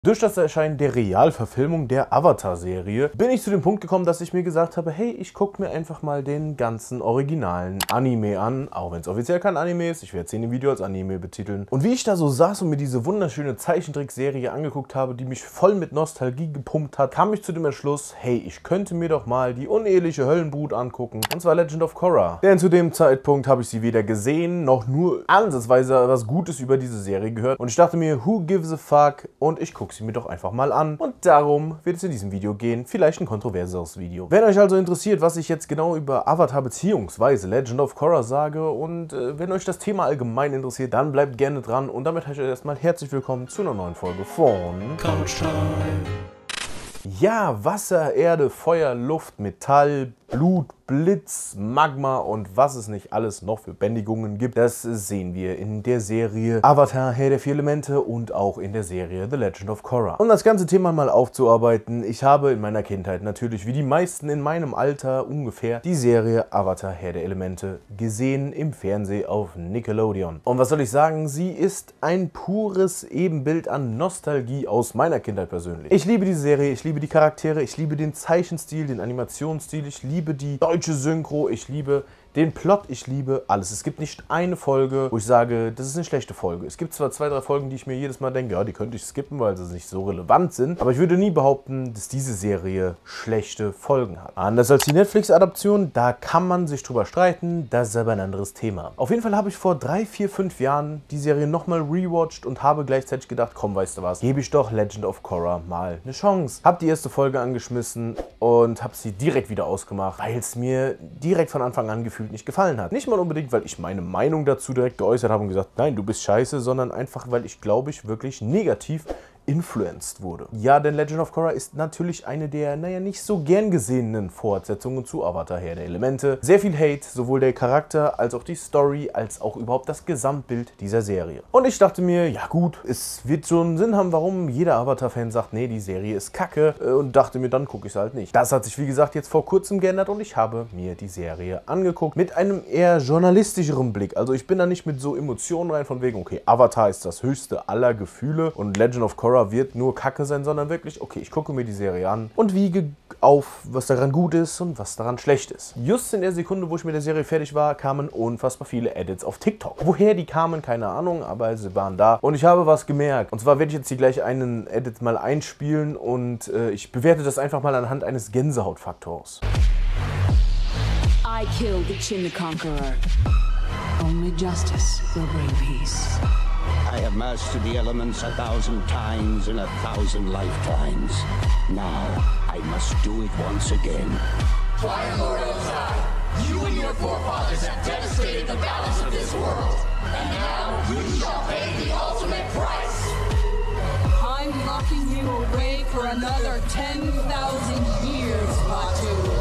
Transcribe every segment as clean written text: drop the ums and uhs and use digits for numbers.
Durch das Erscheinen der Realverfilmung der Avatar-Serie bin ich zu dem Punkt gekommen, dass ich mir gesagt habe, hey, ich gucke mir einfach mal den ganzen originalen Anime an, auch wenn es offiziell kein Anime ist, ich werde es in dem Video als Anime betiteln. Und wie ich da so saß und mir diese wunderschöne Zeichentrickserie angeguckt habe, die mich voll mit Nostalgie gepumpt hat, kam ich zu dem Entschluss, hey, ich könnte mir doch mal die uneheliche Höllenbrut angucken, und zwar Legend of Korra. Denn zu dem Zeitpunkt habe ich sie weder gesehen, noch nur ansatzweise was Gutes über diese Serie gehört. Und ich dachte mir, who gives a fuck? Und ich gucke sie mir doch einfach mal an. Und darum wird es in diesem Video gehen. Vielleicht ein kontroverseres Video. Wenn euch also interessiert, was ich jetzt genau über Avatar bzw. Legend of Korra sage und wenn euch das Thema allgemein interessiert, dann bleibt gerne dran. Und damit heiße ich euch erstmal herzlich willkommen zu einer neuen Folge von Couch Time. Ja, Wasser, Erde, Feuer, Luft, Metall, Blut, Blitz, Magma und was es nicht alles noch für Bändigungen gibt, das sehen wir in der Serie Avatar, Herr der vier Elemente und auch in der Serie The Legend of Korra. Um das ganze Thema mal aufzuarbeiten, ich habe in meiner Kindheit natürlich, wie die meisten in meinem Alter ungefähr, die Serie Avatar, Herr der Elemente gesehen im Fernsehen auf Nickelodeon. Und was soll ich sagen, sie ist ein pures Ebenbild an Nostalgie aus meiner Kindheit persönlich. Ich liebe diese Serie, ich liebe die Charaktere, ich liebe den Zeichenstil, den Animationsstil, ich liebe die deutsche Synchro, ich liebe den Plot, ich liebe alles. Es gibt nicht eine Folge, wo ich sage, das ist eine schlechte Folge. Es gibt zwar 2, 3 Folgen, die ich mir jedes Mal denke, ja, die könnte ich skippen, weil sie nicht so relevant sind, aber ich würde nie behaupten, dass diese Serie schlechte Folgen hat. Anders als die Netflix-Adaption, da kann man sich drüber streiten, das ist aber ein anderes Thema. Auf jeden Fall habe ich vor 3, 4, 5 Jahren die Serie nochmal rewatcht und habe gleichzeitig gedacht, komm, weißt du was, gebe ich doch Legend of Korra mal eine Chance. Habe die erste Folge angeschmissen und habe sie direkt wieder ausgemacht, weil es mir direkt von Anfang an gefühlt nicht gefallen hat. Nicht mal unbedingt, weil ich meine Meinung dazu direkt geäußert habe und gesagt, nein, du bist scheiße, sondern einfach, weil ich, glaube ich, wirklich negativ influenced wurde. Ja, denn Legend of Korra ist natürlich eine der, naja, nicht so gern gesehenen Fortsetzungen zu Avatar, Herr der Elemente. Sehr viel Hate, sowohl der Charakter, als auch die Story, als auch überhaupt das Gesamtbild dieser Serie. Und ich dachte mir, ja gut, es wird so einen Sinn haben, warum jeder Avatar-Fan sagt, nee, die Serie ist kacke, und dachte mir, dann gucke ich es halt nicht. Das hat sich, wie gesagt, jetzt vor kurzem geändert und ich habe mir die Serie angeguckt mit einem eher journalistischeren Blick. Also ich bin da nicht mit so Emotionen rein von wegen, okay, Avatar ist das höchste aller Gefühle und Legend of Korra wird nur Kacke sein, sondern wirklich, okay, ich gucke mir die Serie an und wiege auf, was daran gut ist und was daran schlecht ist. Just in der Sekunde, wo ich mit der Serie fertig war, kamen unfassbar viele Edits auf TikTok. Woher die kamen, keine Ahnung, aber sie waren da und ich habe was gemerkt. Und zwar werde ich jetzt hier gleich einen Edit mal einspielen und ich bewerte das einfach mal anhand eines Gänsehautfaktors. I killed Chin the Conqueror. Only justice will bring peace. I have mastered the elements 1,000 times in 1,000 lifetimes. Now, I must do it once again. Fire Lord Ozai, you and your forefathers have devastated the balance of this world. And now, you shall pay the ultimate price. I'm locking you away for another 10,000 years, Batu.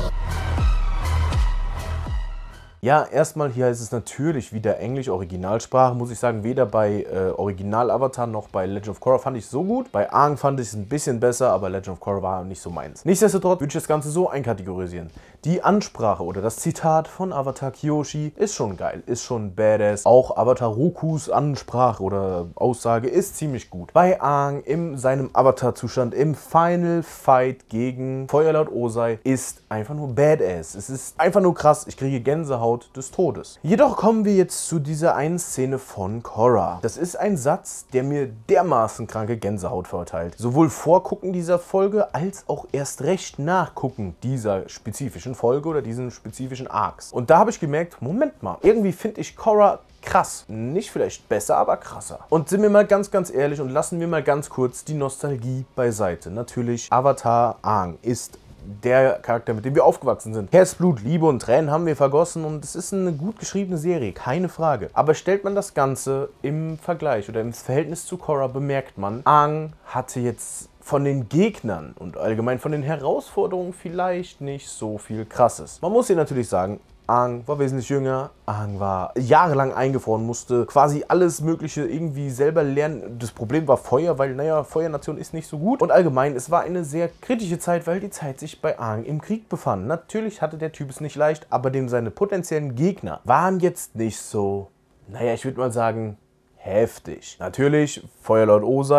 Ja, erstmal hier heißt es natürlich wieder Englisch, Originalsprache, muss ich sagen, weder bei Original-Avatar noch bei Legend of Korra fand ich es so gut. Bei Aang fand ich es ein bisschen besser, aber Legend of Korra war nicht so meins. Nichtsdestotrotz würde ich das Ganze so einkategorisieren. Die Ansprache oder das Zitat von Avatar Kyoshi ist schon geil, ist schon badass. Auch Avatar Rokus Ansprache oder Aussage ist ziemlich gut. Bei Aang in seinem Avatar-Zustand im Final Fight gegen Feuerlord Ozai ist einfach nur badass. Es ist einfach nur krass, ich kriege Gänsehaut des Todes. Jedoch kommen wir jetzt zu dieser einen Szene von Korra. Das ist ein Satz, der mir dermaßen kranke Gänsehaut verteilt. Sowohl vor Gucken dieser Folge, als auch erst recht nach Gucken dieser spezifischen Folge oder diesen spezifischen Arcs. Und da habe ich gemerkt, Moment mal, irgendwie finde ich Korra krass. Nicht vielleicht besser, aber krasser. Und sind wir mal ganz, ganz ehrlich und lassen wir mal ganz kurz die Nostalgie beiseite. Natürlich, Avatar Aang ist der Charakter, mit dem wir aufgewachsen sind. Herzblut, Liebe und Tränen haben wir vergossen und es ist eine gut geschriebene Serie, keine Frage. Aber stellt man das Ganze im Vergleich oder im Verhältnis zu Korra, bemerkt man, Aang hatte jetzt von den Gegnern und allgemein von den Herausforderungen vielleicht nicht so viel Krasses. Man muss hier natürlich sagen, Aang war wesentlich jünger, Aang war jahrelang eingefroren, musste quasi alles Mögliche irgendwie selber lernen. Das Problem war Feuer, weil, naja, Feuernation ist nicht so gut. Und allgemein, es war eine sehr kritische Zeit, weil die Zeit sich bei Aang im Krieg befand. Natürlich hatte der Typ es nicht leicht, aber seine potenziellen Gegner waren jetzt nicht so, naja, ich würde mal sagen, heftig. Natürlich, Feuerlord Ozai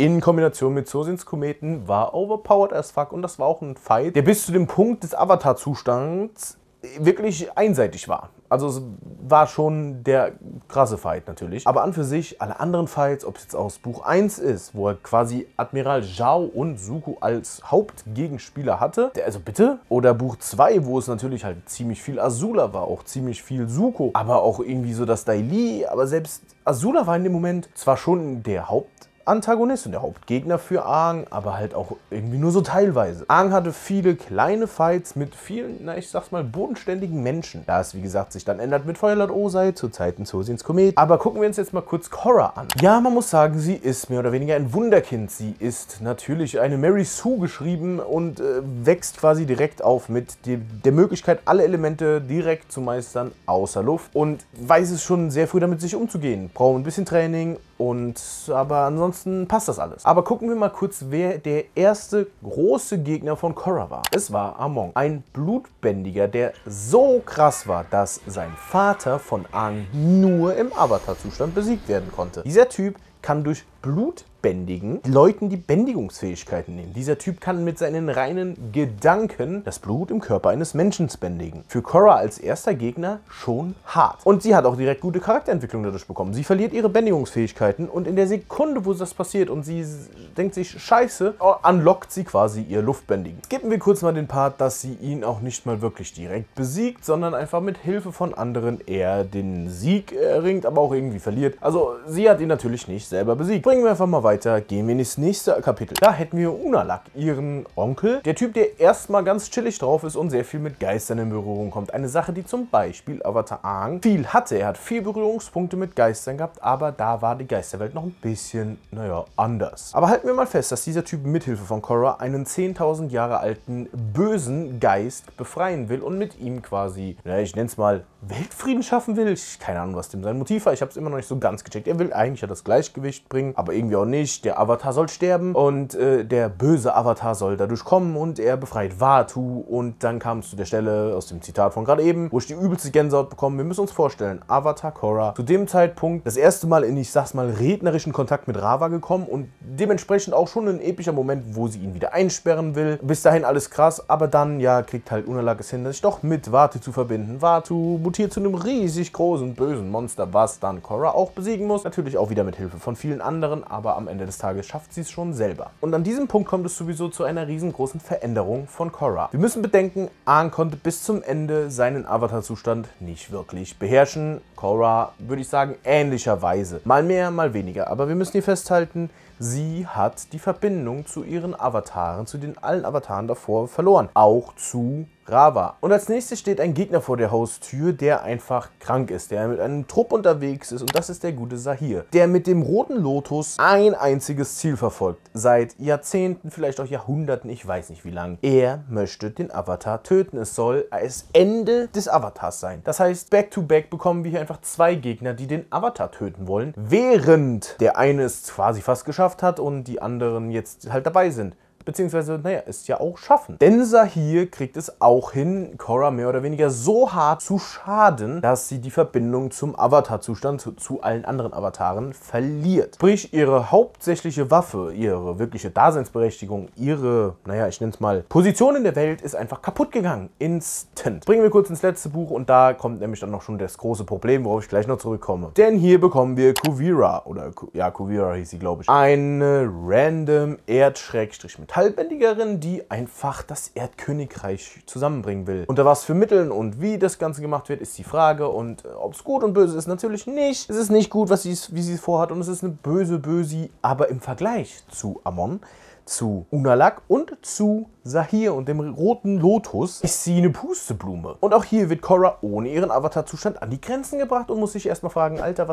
in Kombination mit Sosins Kometen war overpowered as fuck und das war auch ein Fight, der bis zu dem Punkt des Avatar-Zustands wirklich einseitig war. Also es war schon der krasse Fight natürlich. Aber an für sich, alle anderen Fights, ob es jetzt aus Buch 1 ist, wo er quasi Admiral Zhao und Zuko als Hauptgegenspieler hatte, also bitte, oder Buch 2, wo es natürlich halt ziemlich viel Azula war, auch ziemlich viel Zuko, aber auch irgendwie so das Dai Li, aber selbst Azula war in dem Moment zwar schon der Hauptantagonist und der Hauptgegner für Aang, aber halt auch irgendwie nur so teilweise. Aang hatte viele kleine Fights mit vielen, na ich sag's mal, bodenständigen Menschen. Da es wie gesagt sich dann ändert mit Feuerlord Ozai zu Zeiten Sosins Komet. Aber gucken wir uns jetzt mal kurz Korra an. Ja, man muss sagen, sie ist mehr oder weniger ein Wunderkind. Sie ist natürlich eine Mary Sue geschrieben und wächst quasi direkt auf mit der Möglichkeit, alle Elemente direkt zu meistern, außer Luft. Und weiß es schon sehr früh damit sich umzugehen. Braucht ein bisschen Training aber ansonsten passt das alles. Aber gucken wir mal kurz, wer der erste große Gegner von Korra war. Es war Amon, ein Blutbändiger, der so krass war, dass sein Vater von Aang nur im Avatar-Zustand besiegt werden konnte. Dieser Typ kann durch Blutbändigen Leuten die Bändigungsfähigkeiten nehmen. Dieser Typ kann mit seinen reinen Gedanken das Blut im Körper eines Menschen bändigen. Für Korra als erster Gegner schon hart. Und sie hat auch direkt gute Charakterentwicklung dadurch bekommen. Sie verliert ihre Bändigungsfähigkeiten und in der Sekunde, wo das passiert und sie denkt sich, scheiße, unlockt sie quasi ihr Luftbändigen. Skippen wir kurz mal den Part, dass sie ihn auch nicht mal wirklich direkt besiegt, sondern einfach mit Hilfe von anderen eher den Sieg erringt, aber auch irgendwie verliert. Also sie hat ihn natürlich nicht selber besiegt. Bringen wir einfach mal weiter, gehen wir ins nächste Kapitel. Da hätten wir Unalaq, ihren Onkel. Der Typ, der erstmal ganz chillig drauf ist und sehr viel mit Geistern in Berührung kommt. Eine Sache, die zum Beispiel Avatar Aang viel hatte. Er hat viel Berührungspunkte mit Geistern gehabt, aber da war die Geisterwelt noch ein bisschen, naja, anders. Aber halten wir mal fest, dass dieser Typ mithilfe von Korra einen 10.000 Jahre alten bösen Geist befreien will und mit ihm quasi, naja, ich nenne es mal, Weltfrieden schaffen will. Keine Ahnung, was dem sein Motiv war. Ich habe es immer noch nicht so ganz gecheckt. Er will eigentlich ja das Gleichgewicht bringen, aber irgendwie auch nicht. Der Avatar soll sterben und der böse Avatar soll dadurch kommen und er befreit Vaatu. Und dann kam es zu der Stelle aus dem Zitat von gerade eben, wo ich die übelste Gänsehaut bekomme. Wir müssen uns vorstellen, Avatar Korra zu dem Zeitpunkt das erste Mal in, ich sag's mal, rednerischen Kontakt mit Raava gekommen und dementsprechend auch schon ein epischer Moment, wo sie ihn wieder einsperren will. Bis dahin alles krass, aber dann, ja, kriegt halt Unalaq es hin, sich doch mit Vaatu zu verbinden. Vaatu mutiert zu einem riesig großen, bösen Monster, was dann Korra auch besiegen muss. Natürlich auch wieder mit Hilfe von vielen anderen, aber am Ende des Tages schafft sie es schon selber. Und an diesem Punkt kommt es sowieso zu einer riesengroßen Veränderung von Korra. Wir müssen bedenken, Aang konnte bis zum Ende seinen Avatar-Zustand nicht wirklich beherrschen. Korra, würde ich sagen, ähnlicherweise. Mal mehr, mal weniger. Aber wir müssen hier festhalten, sie hat die Verbindung zu ihren Avataren, zu den allen Avataren davor verloren. Auch zu Raava. Und als nächstes steht ein Gegner vor der Haustür, der einfach krank ist, der mit einem Trupp unterwegs ist und das ist der gute Sahir, der mit dem roten Lotus ein einziges Ziel verfolgt. Seit Jahrzehnten, vielleicht auch Jahrhunderten, ich weiß nicht wie lange. Er möchte den Avatar töten. Es soll das Ende des Avatars sein. Das heißt, back to back bekommen wir hier einfach zwei Gegner, die den Avatar töten wollen, während der eine es quasi fast geschafft hat und die anderen jetzt halt dabei sind. Beziehungsweise, naja, es ja auch schaffen. Denn Sahir kriegt es auch hin, Korra mehr oder weniger so hart zu schaden, dass sie die Verbindung zum Avatar-Zustand, zu allen anderen Avataren, verliert. Sprich, ihre hauptsächliche Waffe, ihre wirkliche Daseinsberechtigung, ihre, naja, ich nenne es mal, Position in der Welt ist einfach kaputt gegangen. Instant. Bringen wir kurz ins letzte Buch und da kommt nämlich dann noch schon das große Problem, worauf ich gleich noch zurückkomme. Denn hier bekommen wir Kuvira, oder ja, Kuvira hieß sie, glaube ich. Eine random Metallbändigerin, die einfach das Erdkönigreich zusammenbringen will. Unter was für Mitteln und wie das Ganze gemacht wird, ist die Frage. Und ob es gut und böse ist, natürlich nicht. Es ist nicht gut, wie sie es vorhat und es ist eine böse Bösi. Aber im Vergleich zu Amon, zu Unalaq und zu Sahir und dem roten Lotus ist sie eine Pusteblume. Und auch hier wird Korra ohne ihren Avatar-Zustand an die Grenzen gebracht und muss sich erstmal fragen, Alter,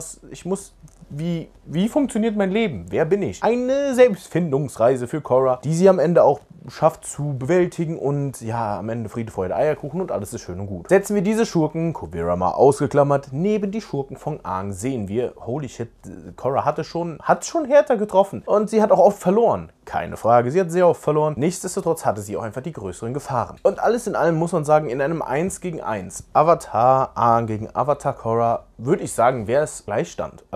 wie funktioniert mein Leben? Wer bin ich? Eine Selbstfindungsreise für Korra, die sie am Ende auch schafft zu bewältigen und ja, am Ende Friede, Freude, Eierkuchen und alles ist schön und gut. Setzen wir diese Schurken, Kuvira mal ausgeklammert, neben die Schurken von Aang, sehen wir, holy shit, Korra hat schon härter getroffen und sie hat auch oft verloren. Keine Frage, sie hat sehr oft verloren. Nichtsdestotrotz hatte sie auch einfach die größeren Gefahren. Und alles in allem muss man sagen, in einem 1 gegen 1, Avatar Aang gegen Avatar Korra, würde ich sagen, wäre es Gleichstand. Also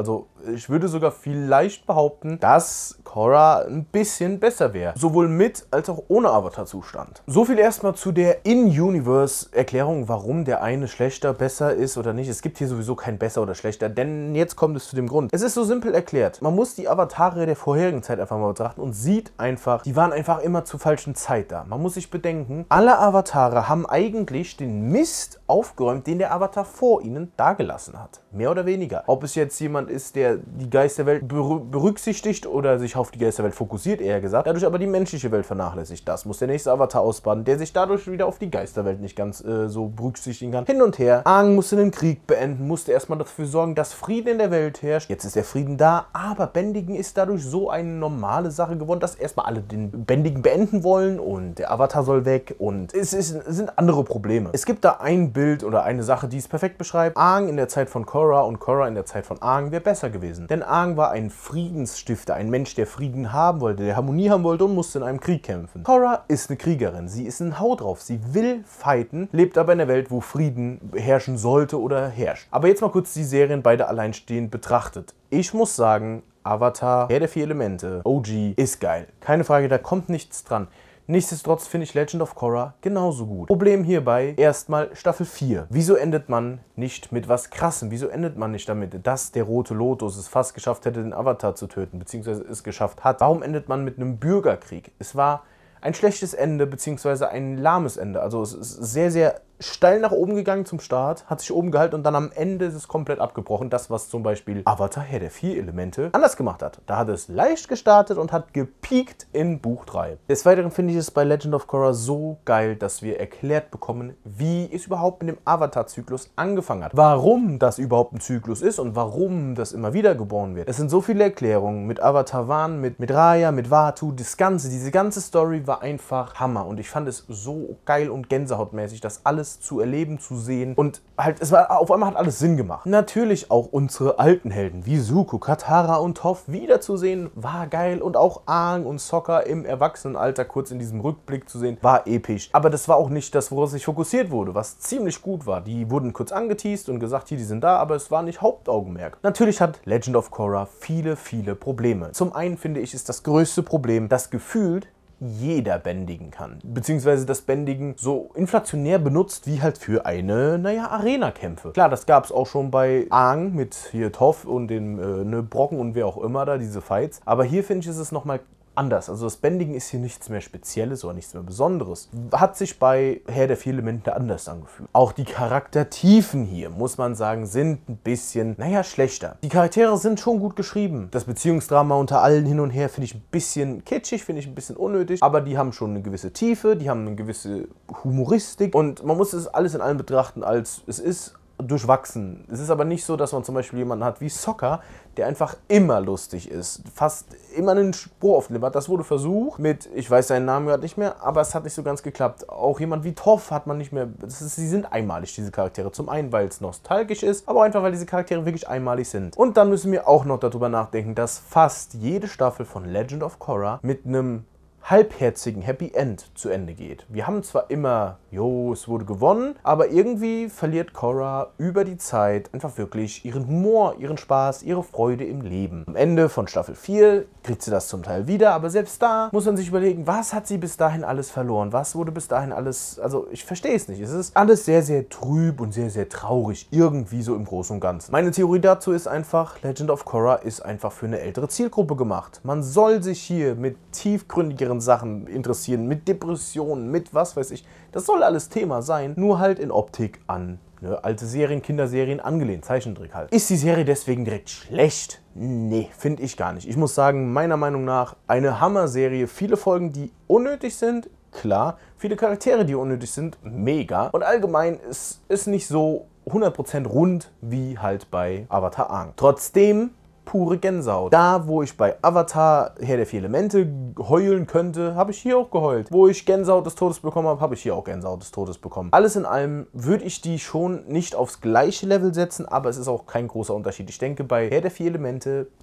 Ich würde sogar vielleicht behaupten, dass Korra ein bisschen besser wäre. Sowohl mit als auch ohne Avatar-Zustand. So viel erstmal zu der In-Universe-Erklärung, warum der eine schlechter, besser ist oder nicht. Es gibt hier sowieso kein besser oder schlechter, denn jetzt kommt es zu dem Grund. Es ist so simpel erklärt. Man muss die Avatare der vorherigen Zeit einfach mal betrachten und sieht einfach, die waren einfach immer zur falschen Zeit da. Man muss sich bedenken, alle Avatare haben eigentlich den Mist aufgeräumt, den der Avatar vor ihnen dagelassen hat. Mehr oder weniger. Ob es jetzt jemand ist, der die Geisterwelt berücksichtigt oder sich auf die Geisterwelt fokussiert, eher gesagt, dadurch aber die menschliche Welt vernachlässigt. Das muss der nächste Avatar ausbaden, der sich dadurch wieder auf die Geisterwelt nicht ganz so berücksichtigen kann. Hin und her. Aang musste den Krieg beenden, musste erstmal dafür sorgen, dass Frieden in der Welt herrscht. Jetzt ist der Frieden da, aber Bändigen ist dadurch so eine normale Sache geworden, dass erstmal alle den Bändigen beenden wollen und der Avatar soll weg und es sind andere Probleme. Es gibt da ein Bild oder eine Sache, die es perfekt beschreibt. Aang in der Zeit von Korra und Korra in der Zeit von Aang wäre besser gewesen. Denn Aang war ein Friedensstifter, ein Mensch, der Frieden haben wollte, der Harmonie haben wollte und musste in einem Krieg kämpfen. Korra ist eine Kriegerin, sie ist ein Hau drauf, sie will fighten, lebt aber in einer Welt, wo Frieden herrschen sollte oder herrscht. Aber jetzt mal kurz die Serien beide alleinstehend betrachtet. Ich muss sagen, Avatar, Herr der 4 Elemente, OG, ist geil. Keine Frage, da kommt nichts dran. Nichtsdestotrotz finde ich Legend of Korra genauso gut. Problem hierbei erstmal Staffel 4. Wieso endet man nicht mit was Krassem? Wieso endet man nicht damit, dass der Rote Lotus es fast geschafft hätte, den Avatar zu töten, beziehungsweise es geschafft hat? Warum endet man mit einem Bürgerkrieg? Es war ein schlechtes Ende, beziehungsweise ein lahmes Ende. Also es ist sehr, sehr steil nach oben gegangen zum Start, hat sich oben gehalten und dann am Ende ist es komplett abgebrochen. Das, was zum Beispiel Avatar, Herr der 4 Elemente, anders gemacht hat. Da hat es leicht gestartet und hat gepiekt in Buch 3. Des Weiteren finde ich es bei Legend of Korra so geil, dass wir erklärt bekommen, wie es überhaupt mit dem Avatar-Zyklus angefangen hat. Warum das überhaupt ein Zyklus ist und warum das immer wieder geboren wird. Es sind so viele Erklärungen mit Avatar Van, mit Raya, mit Vaatu. Diese ganze Story war einfach Hammer und ich fand es so geil und gänsehautmäßig, das alles zu erleben, zu sehen und halt, auf einmal hat alles Sinn gemacht. Natürlich auch unsere alten Helden wie Zuko, Katara und Toph wiederzusehen, war geil und auch Aang und Sokka im Erwachsenenalter kurz in diesem Rückblick zu sehen, war episch. Aber das war auch nicht das, worauf sich fokussiert wurde, was ziemlich gut war. Die wurden kurz angeteased und gesagt, hier, die sind da, aber es war nicht Hauptaugenmerk. Natürlich hat Legend of Korra viele, viele Probleme. Zum einen finde ich, ist das größte Problem, dass gefühlt jeder bändigen kann. Beziehungsweise das Bändigen so inflationär benutzt wie halt für eine, naja, Arena-Kämpfe. Klar, das gab es auch schon bei Aang mit hier Toph und dem Brocken und wer auch immer da, diese Fights. Aber hier finde ich, ist es nochmal anders. Also das Bändigen ist hier nichts mehr Spezielles oder nichts mehr Besonderes. Hat sich bei Herr der 4 Elemente anders angefühlt. Auch die Charaktertiefen hier, muss man sagen, sind ein bisschen, naja, schlechter. Die Charaktere sind schon gut geschrieben. Das Beziehungsdrama unter allen hin und her finde ich ein bisschen kitschig, finde ich ein bisschen unnötig, aber die haben schon eine gewisse Tiefe, die haben eine gewisse Humoristik und man muss es alles in allem betrachten, als es ist durchwachsen. Es ist aber nicht so, dass man zum Beispiel jemanden hat wie Sokka, der einfach immer lustig ist, fast immer einen Spruch auf den Lippen hat. Das wurde versucht mit, ich weiß seinen Namen gerade nicht mehr, aber es hat nicht so ganz geklappt. Auch jemand wie Toph hat man nicht mehr, sie sind einmalig, diese Charaktere. Zum einen, weil es nostalgisch ist, aber auch einfach, weil diese Charaktere wirklich einmalig sind. Und dann müssen wir auch noch darüber nachdenken, dass fast jede Staffel von Legend of Korra mit einem halbherzigen Happy End zu Ende geht. Wir haben zwar immer, es wurde gewonnen, aber irgendwie verliert Korra über die Zeit einfach wirklich ihren Humor, ihren Spaß, ihre Freude im Leben. Am Ende von Staffel 4 kriegt sie das zum Teil wieder, aber selbst da muss man sich überlegen, was hat sie bis dahin alles verloren? Was wurde bis dahin alles, also ich verstehe es nicht. Es ist alles sehr, sehr trüb und sehr, sehr traurig, irgendwie so im Großen und Ganzen. Meine Theorie dazu ist einfach, Legend of Korra ist einfach für eine ältere Zielgruppe gemacht. Man soll sich hier mit tiefgründigeren Sachen interessieren, mit Depressionen, mit was weiß ich. Das soll alles Thema sein, nur halt in Optik an alte Serien, Kinderserien angelehnt, Zeichentrick halt. Ist die Serie deswegen direkt schlecht? Nee, finde ich gar nicht. Ich muss sagen, meiner Meinung nach eine Hammer-Serie. Viele Folgen, die unnötig sind, klar. Viele Charaktere, die unnötig sind, mega. Und allgemein ist es nicht so 100% rund wie halt bei Avatar Aang. Trotzdem pure Gänsehaut. Da, wo ich bei Avatar Herr der 4 Elemente heulen könnte, habe ich hier auch geheult. Wo ich Gänsehaut des Todes bekommen habe, habe ich hier auch Gänsehaut des Todes bekommen. Alles in allem würde ich die schon nicht aufs gleiche Level setzen, aber es ist auch kein großer Unterschied. Ich denke, bei Herr der 4 Elemente pusht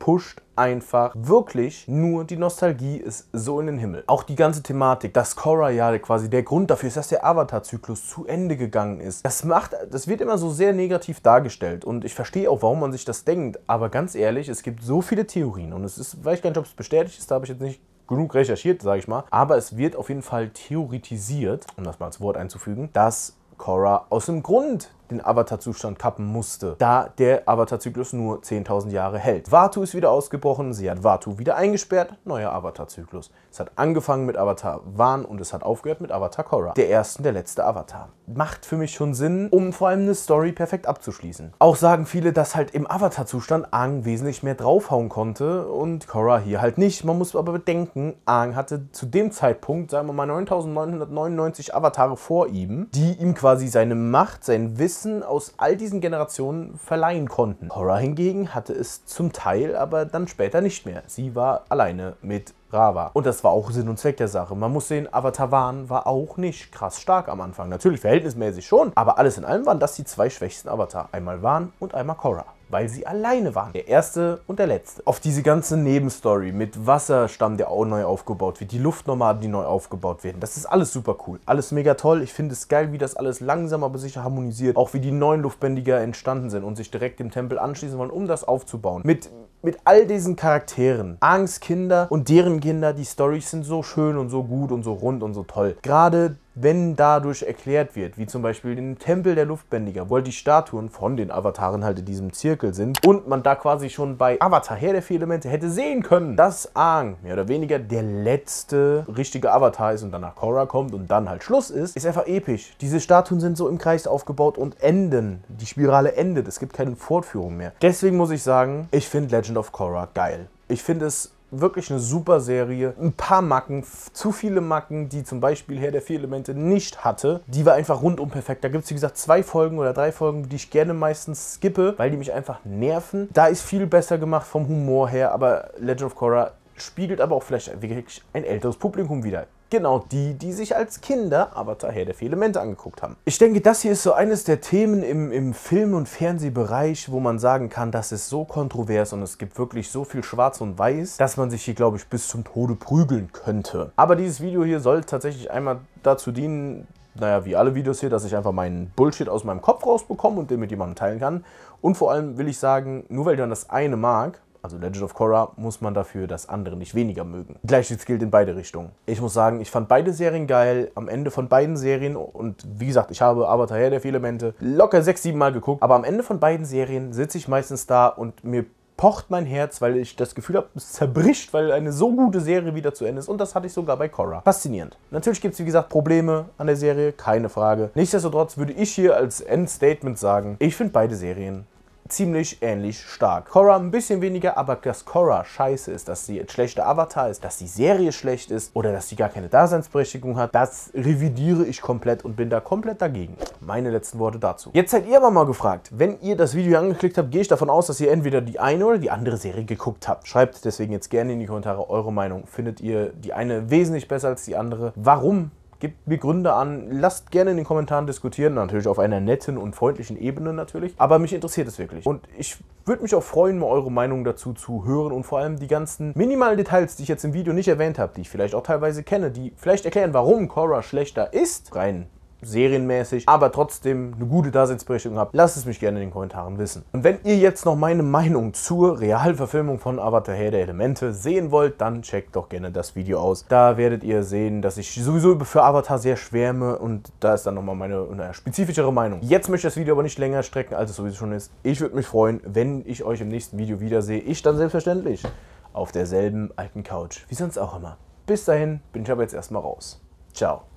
einfach wirklich nur die Nostalgie ist so in den Himmel. Auch die ganze Thematik, dass Korra ja quasi der Grund dafür ist, dass der Avatar-Zyklus zu Ende gegangen ist. Das wird immer so sehr negativ dargestellt und ich verstehe auch, warum man sich das denkt, aber ganz ehrlich, es gibt so viele Theorien und es ist, weiß ich gar nicht, ob es bestätigt ist, da habe ich jetzt nicht genug recherchiert, sage ich mal, aber es wird auf jeden Fall theoretisiert, um das mal als Wort einzufügen, dass Korra aus dem Grund den Avatar-Zustand kappen musste, da der Avatar-Zyklus nur 10.000 Jahre hält. Watu ist wieder ausgebrochen, sie hat Watu wieder eingesperrt, neuer Avatar-Zyklus. Es hat angefangen mit Avatar Wan und es hat aufgehört mit Avatar Korra. Der erste und der letzte Avatar. Macht für mich schon Sinn, um vor allem eine Story perfekt abzuschließen. Auch sagen viele, dass halt im Avatar-Zustand Aang wesentlich mehr draufhauen konnte und Korra hier halt nicht. Man muss aber bedenken, Aang hatte zu dem Zeitpunkt, sagen wir mal 9.999 Avatare vor ihm, die ihm quasi seine Macht, sein Wissen aus all diesen Generationen verleihen konnten. Korra hingegen hatte es zum Teil, aber dann später nicht mehr. Sie war alleine mit Rawa. Und das war auch Sinn und Zweck der Sache. Man muss sehen, Avatar Wan war auch nicht krass stark am Anfang. Natürlich verhältnismäßig schon, aber alles in allem waren das die zwei schwächsten Avatar. Einmal Wan und einmal Korra. Weil sie alleine waren. Der erste und der letzte. Auf diese ganze Nebenstory mit Wasserstamm, der auch neu aufgebaut wird, die Luftnomaden, die neu aufgebaut werden. Das ist alles super cool. Alles mega toll. Ich finde es geil, wie das alles langsam aber sicher harmonisiert. Auch wie die neuen Luftbändiger entstanden sind und sich direkt dem Tempel anschließen wollen, um das aufzubauen. Mit all diesen Charakteren, Aangs Kinder und deren Kinder, die Storys sind so schön und so gut und so rund und so toll. Gerade wenn dadurch erklärt wird, wie zum Beispiel den Tempel der Luftbändiger, wo halt die Statuen von den Avataren halt in diesem Zirkel sind und man da quasi schon bei Avatar Herr der 4 Elemente hätte sehen können, dass Aang mehr oder weniger der letzte richtige Avatar ist und danach Korra kommt und dann halt Schluss ist einfach episch. Diese Statuen sind so im Kreis aufgebaut und enden. Die Spirale endet. Es gibt keine Fortführung mehr. Deswegen muss ich sagen, ich finde Legend of Korra geil. Ich finde es wirklich eine super Serie. Ein paar Macken, zu viele Macken, die zum Beispiel Herr der 4 Elemente nicht hatte. Die war einfach rundum perfekt. Da gibt es, wie gesagt, 2 Folgen oder 3 Folgen, die ich gerne meistens skippe, weil die mich einfach nerven. Da ist viel besser gemacht vom Humor her, aber Legend of Korra spiegelt aber auch vielleicht wirklich ein älteres Publikum wider. Genau die sich als Kinder Avatar Herr der 4 Elemente angeguckt haben. Ich denke, das hier ist so eines der Themen im Film- und Fernsehbereich, wo man sagen kann, das ist so kontrovers und es gibt wirklich so viel Schwarz und Weiß, dass man sich hier, glaube ich, bis zum Tode prügeln könnte. Aber dieses Video hier soll tatsächlich einmal dazu dienen, naja, wie alle Videos hier, dass ich einfach meinen Bullshit aus meinem Kopf rausbekomme und den mit jemandem teilen kann. Und vor allem will ich sagen, nur weil man das eine mag, also Legend of Korra, muss man dafür das andere nicht weniger mögen. Gleiches gilt in beide Richtungen. Ich muss sagen, ich fand beide Serien geil. Am Ende von beiden Serien, und wie gesagt, ich habe Avatar Herr der 4 Elemente locker 6, 7 Mal geguckt, aber am Ende von beiden Serien sitze ich meistens da und mir pocht mein Herz, weil ich das Gefühl habe, es zerbricht, weil eine so gute Serie wieder zu Ende ist. Und das hatte ich sogar bei Korra. Faszinierend. Natürlich gibt es, wie gesagt, Probleme an der Serie, keine Frage. Nichtsdestotrotz würde ich hier als Endstatement sagen, ich finde beide Serien ziemlich ähnlich stark. Korra ein bisschen weniger, aber dass Korra scheiße ist, dass sie ein schlechter Avatar ist, dass die Serie schlecht ist oder dass sie gar keine Daseinsberechtigung hat, das revidiere ich komplett und bin da komplett dagegen. Meine letzten Worte dazu. Jetzt seid ihr aber mal gefragt, wenn ihr das Video angeklickt habt, gehe ich davon aus, dass ihr entweder die eine oder die andere Serie geguckt habt. Schreibt deswegen jetzt gerne in die Kommentare eure Meinung. Findet ihr die eine wesentlich besser als die andere? Warum? Gebt mir Gründe an, lasst gerne in den Kommentaren diskutieren, natürlich auf einer netten und freundlichen Ebene natürlich, aber mich interessiert es wirklich. Und ich würde mich auch freuen, mal eure Meinung dazu zu hören und vor allem die ganzen minimalen Details, die ich jetzt im Video nicht erwähnt habe, die ich vielleicht auch teilweise kenne, die vielleicht erklären, warum Korra schlechter ist, rein serienmäßig, aber trotzdem eine gute Daseinsberechtigung habt, lasst es mich gerne in den Kommentaren wissen. Und wenn ihr jetzt noch meine Meinung zur Realverfilmung von Avatar Herr der Elemente sehen wollt, dann checkt doch gerne das Video aus. Da werdet ihr sehen, dass ich sowieso für Avatar sehr schwärme und da ist dann nochmal meine spezifischere Meinung. Jetzt möchte ich das Video aber nicht länger strecken, als es sowieso schon ist. Ich würde mich freuen, wenn ich euch im nächsten Video wiedersehe. Ich dann selbstverständlich auf derselben alten Couch, wie sonst auch immer. Bis dahin bin ich aber jetzt erstmal raus. Ciao.